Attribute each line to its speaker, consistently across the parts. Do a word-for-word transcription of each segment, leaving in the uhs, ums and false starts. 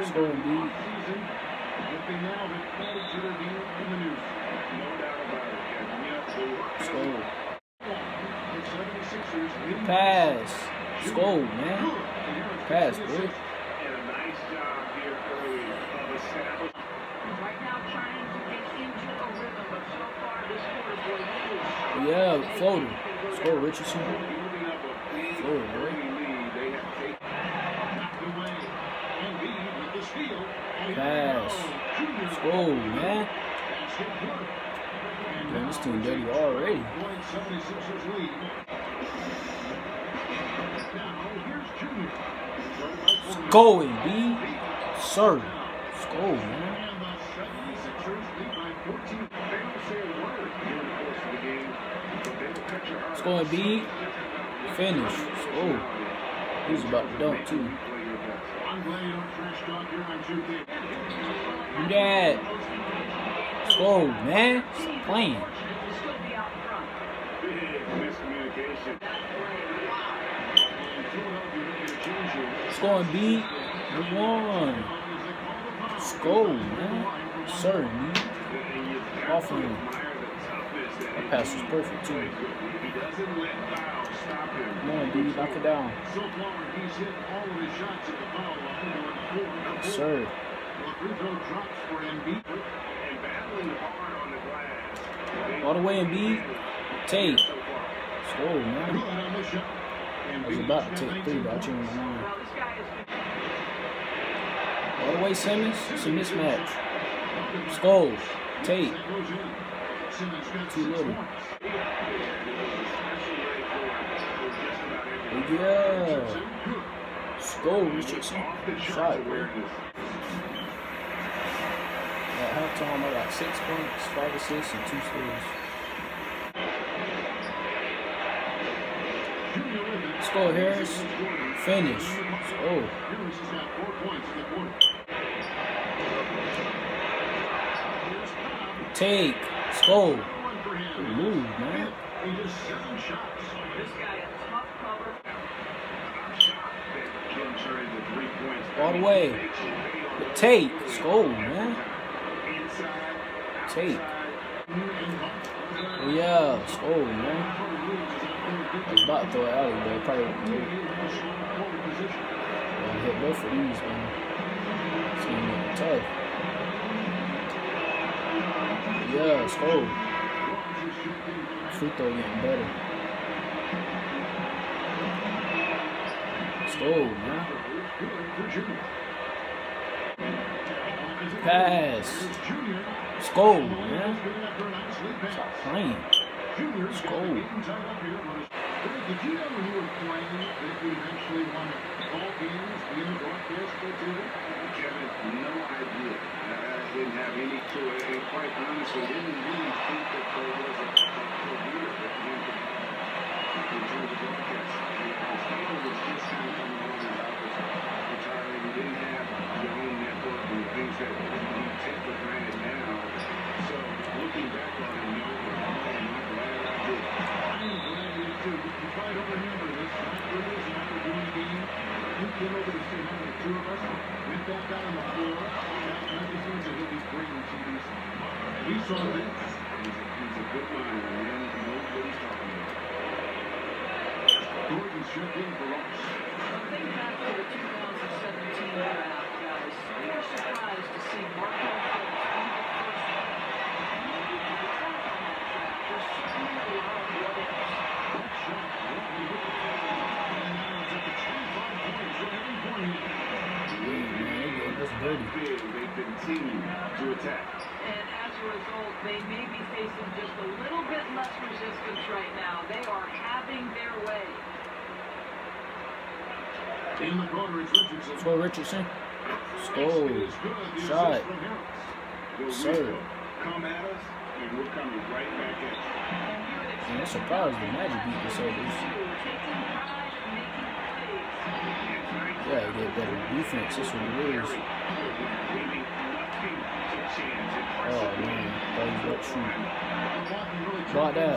Speaker 1: Score Embiid. Score. Pass. Score, man. Pass, bro. Yeah, floater. Score Richardson. Floater, bro. Pass. Score, man. Man, this team dirty already. Go and B, sir. Go, man. Let's go and B. Finish. Oh, he's about to dunk too. Do that. Let's go, man. Stop playing. Let's go and B. Move on. Let's go, man. Sir, man. Off him. That pass was perfect too. Come on, B, knock it down. Yes, sir. All the way in B. Take. Let's go, man. I was about to take three, but I changed my mind. All the way, Simmons. It's a mismatch. Let's go. Take. Too little. Yeah. Let's go, Richardson. Shot, bro. At halftime, I got six points, five assists, and two steals. Let's go, Harris. Finish. Let's go. Take. Let's go. Good move, man. All the way. Take. Let's go, man. Take. Oh, yeah. Let's go, man. I was about to throw it out, but it probably won't take. I hit both of these, man. It's gonna make it tough. Yeah, let's go. Free throw getting better. Let's go, man. Pass. Let's go, man. Stop playing. Let's go. Did you know when you were playing that you eventually want to call games in the broadcast or two? Kevin, no idea. I didn't have any clue. And quite honestly, didn't really think that there was a career that you could in terms of broadcast. His handle was just kind of coming on about was retiring. You didn't have your own network and the things that you take for granted now. So looking back on it, no, I'm not glad I did. I'm glad you did too. You try to remember this. After this, after doing the game, you came over to see how the two of us went back out on the floor. That seems to be great in T V. We saw this. He's a, he's a good mind, man. He knows what he's talking about. Gordon checked in for us.
Speaker 2: Think back to the two thousand seventeen draft, guys. We were surprised to see Marco Fultz in the first round. Maybe the draft on that draft was certainly a lot of what ifs.
Speaker 1: That shot, what we look at that, and now it's up to twenty-five points for every point. That's dirty.
Speaker 3: They continue to attack.
Speaker 2: And as a result, they may be facing just a little bit less resistance right now. They are having their way.
Speaker 1: In the corner, it's Richardson. Let's go, Richardson. Let's go. Shot. Sir.
Speaker 3: Come at us, and we're coming right back at you.
Speaker 1: Man, I'm surprised the Magic beat the Celtics. Yeah, they get better defense. That's what it is. Oh, man. That was what shoot. Block that.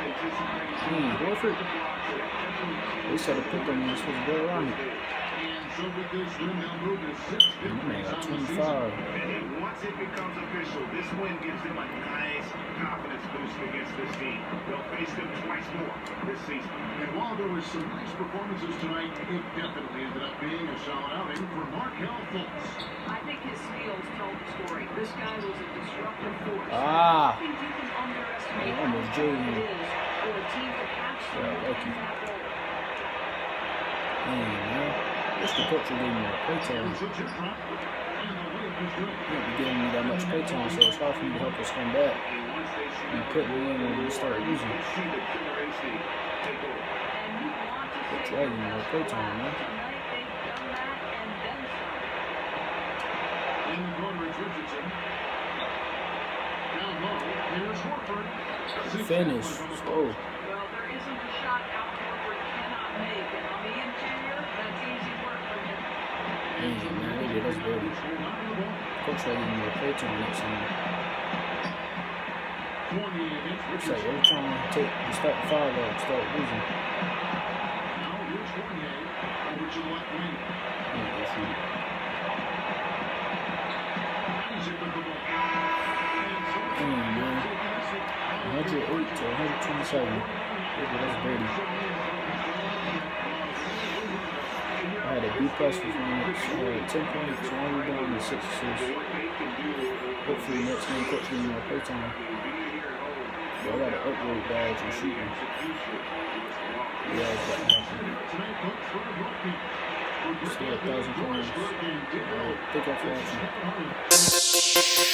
Speaker 1: Hmm, Horford. They said a pick on me. This was go around it. So with this win, they'll move to six victories on the season.
Speaker 4: twenty-five.
Speaker 3: And once it becomes official, this win gives them a nice confidence boost against this team. They'll face them twice more this season.
Speaker 1: And while there was some nice performances tonight, it definitely ended up being a solid outing for Markelle Fultz.
Speaker 2: I think his skills tell the story. This guy was a disruptive force.
Speaker 4: Ah.
Speaker 2: I think you can underestimate
Speaker 4: Yeah,
Speaker 2: how
Speaker 4: almost
Speaker 2: important
Speaker 4: drew.
Speaker 2: it is for a team to have someone
Speaker 4: lucky.
Speaker 2: in that role.
Speaker 4: Man, man. Wish the coach would give me more playtime.
Speaker 1: And the chip drop, and the way it was good.
Speaker 4: He won't be giving me that much playtime, so it's hard for me to help us come back.
Speaker 3: And once they see
Speaker 4: You put me in when we start losing.
Speaker 3: you see the killer instinct take over.
Speaker 2: And you want to
Speaker 4: That's
Speaker 2: say
Speaker 4: why you know playtime, man.
Speaker 2: tonight they've done that and then some.
Speaker 1: In the corner is Richardson. Down low, here's Horford.
Speaker 4: Finish. Let's go.
Speaker 2: Well, there isn't a shot Al Horford cannot make, and on the interior, that's easy work for him.
Speaker 4: Man, man, they did us dirty. Coach will give me more playtime next time. Looks like every time I take the start the five out, start losing.
Speaker 1: Now here's Fournier over to the left wing.
Speaker 4: Yeah, that's it.
Speaker 1: Isaac with the ball.
Speaker 4: Damn, man. one hundred eight to one hundred twenty-seven. Look at us dirty. I had a B plus performance, uh, ten points, one rebound, and six assists. Hopefully next game coach give me more playtime. But I got an upgrade badge and shooting. Yeah, it's about to happen. Still a thousand points. Alright, thank you for watching.